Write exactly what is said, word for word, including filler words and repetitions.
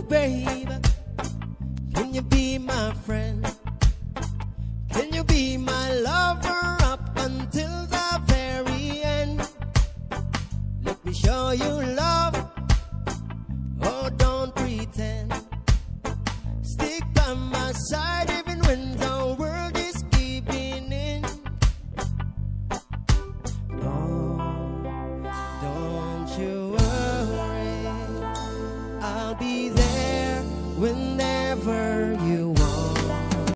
babe, can you be my friend? Can you be my lover up until the very end? Let me show you love.